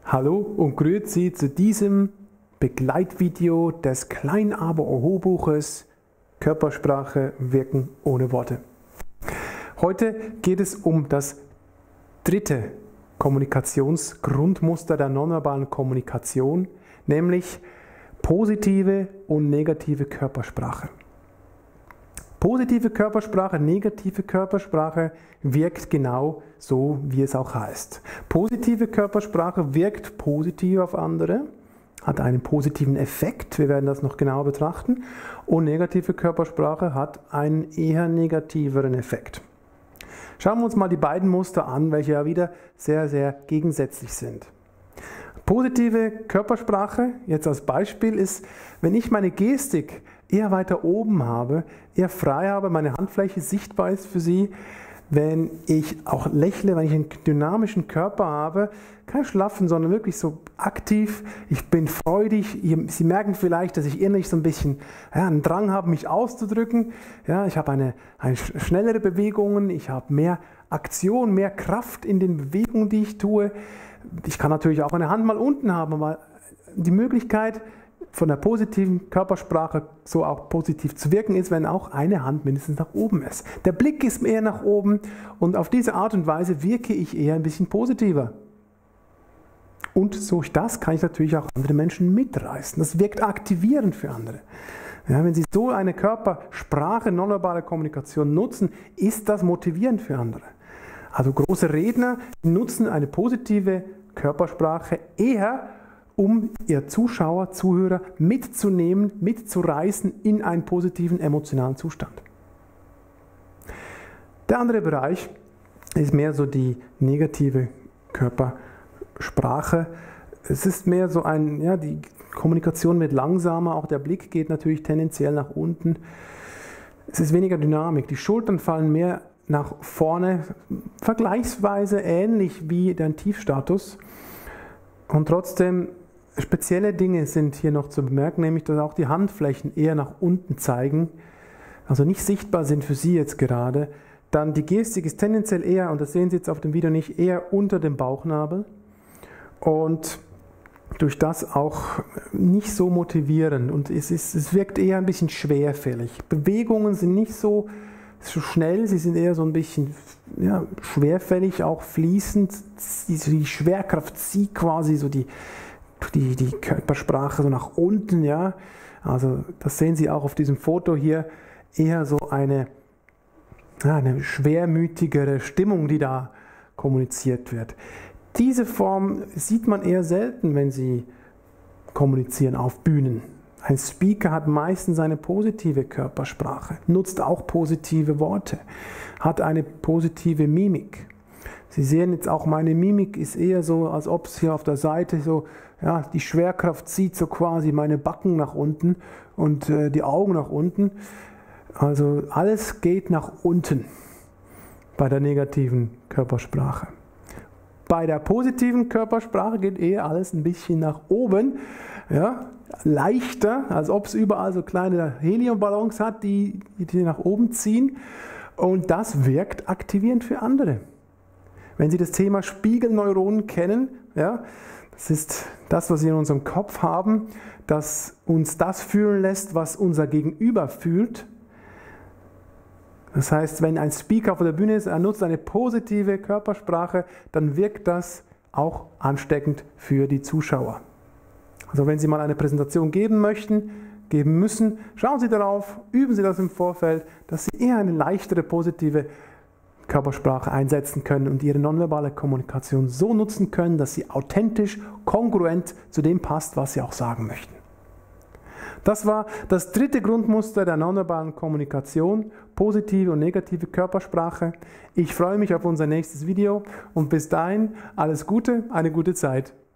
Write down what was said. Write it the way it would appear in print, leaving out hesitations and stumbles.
Hallo und grüezi zu diesem Begleitvideo des Klein-Aber-Oho-Buches Körpersprache wirken ohne Worte. Heute geht es um das dritte Kommunikationsgrundmuster der nonverbalen Kommunikation, nämlich positive und negative Körpersprache. Positive Körpersprache, negative Körpersprache wirkt genau so, wie es auch heißt. Positive Körpersprache wirkt positiv auf andere, hat einen positiven Effekt, wir werden das noch genauer betrachten, und negative Körpersprache hat einen eher negativeren Effekt. Schauen wir uns mal die beiden Muster an, welche ja wieder sehr, sehr gegensätzlich sind. Positive Körpersprache, jetzt als Beispiel, ist, wenn ich meine Gestik eher weiter oben habe, eher frei habe, meine Handfläche sichtbar ist für Sie, wenn ich auch lächle, wenn ich einen dynamischen Körper habe, kein Schlaffen, sondern wirklich so aktiv, ich bin freudig, Sie merken vielleicht, dass ich innerlich so ein bisschen einen Drang habe, mich auszudrücken, ich habe eine schnellere Bewegungen, ich habe mehr Aktion, mehr Kraft in den Bewegungen, die ich tue. Ich kann natürlich auch eine Hand mal unten haben, aber die Möglichkeit von der positiven Körpersprache so auch positiv zu wirken ist, wenn auch eine Hand mindestens nach oben ist. Der Blick ist eher nach oben und auf diese Art und Weise wirke ich eher ein bisschen positiver. Und durch das kann ich natürlich auch andere Menschen mitreißen. Das wirkt aktivierend für andere. Ja, wenn Sie so eine Körpersprache, nonverbale Kommunikation nutzen, ist das motivierend für andere. Also große Redner nutzen eine positive Körpersprache eher, um ihr Zuschauer, Zuhörer mitzunehmen, mitzureißen in einen positiven emotionalen Zustand. Der andere Bereich ist mehr so die negative Körpersprache. Es ist mehr so die Kommunikation wird langsamer, auch der Blick geht natürlich tendenziell nach unten. Es ist weniger Dynamik, die Schultern fallen mehr nach vorne, vergleichsweise ähnlich wie der Tiefstatus. Und trotzdem, spezielle Dinge sind hier noch zu bemerken, nämlich dass auch die Handflächen eher nach unten zeigen, also nicht sichtbar sind für Sie jetzt gerade. Dann die Gestik ist tendenziell eher, und das sehen Sie jetzt auf dem Video nicht, eher unter dem Bauchnabel und durch das auch nicht so motivierend und es wirkt eher ein bisschen schwerfällig. Bewegungen sind nicht so schnell, sie sind eher so ein bisschen schwerfällig, auch fließend. Die Schwerkraft zieht quasi so die Körpersprache so nach unten. Ja? Also das sehen Sie auch auf diesem Foto hier, eher so eine schwermütigere Stimmung, die da kommuniziert wird. Diese Form sieht man eher selten, wenn Sie kommunizieren auf Bühnen. Ein Speaker hat meistens eine positive Körpersprache, nutzt auch positive Worte, hat eine positive Mimik. Sie sehen jetzt auch, meine Mimik ist eher so, als ob es hier auf der Seite so, die Schwerkraft zieht so quasi meine Backen nach unten und die Augen nach unten. Also alles geht nach unten bei der negativen Körpersprache. Bei der positiven Körpersprache geht eher alles ein bisschen nach oben, leichter, als ob es überall so kleine Heliumballons hat, die nach oben ziehen. Und das wirkt aktivierend für andere. Wenn Sie das Thema Spiegelneuronen kennen, das ist das, was wir in unserem Kopf haben, das uns das fühlen lässt, was unser Gegenüber fühlt. Das heißt, wenn ein Speaker auf der Bühne ist, er nutzt eine positive Körpersprache, dann wirkt das auch ansteckend für die Zuschauer. Also wenn Sie mal eine Präsentation geben müssen, schauen Sie darauf, üben Sie das im Vorfeld, dass Sie eher eine leichtere positive Körpersprache einsetzen können und Ihre nonverbale Kommunikation so nutzen können, dass sie authentisch, kongruent zu dem passt, was Sie auch sagen möchten. Das war das dritte Grundmuster der nonverbalen Kommunikation, positive und negative Körpersprache. Ich freue mich auf unser nächstes Video und bis dahin alles Gute, eine gute Zeit.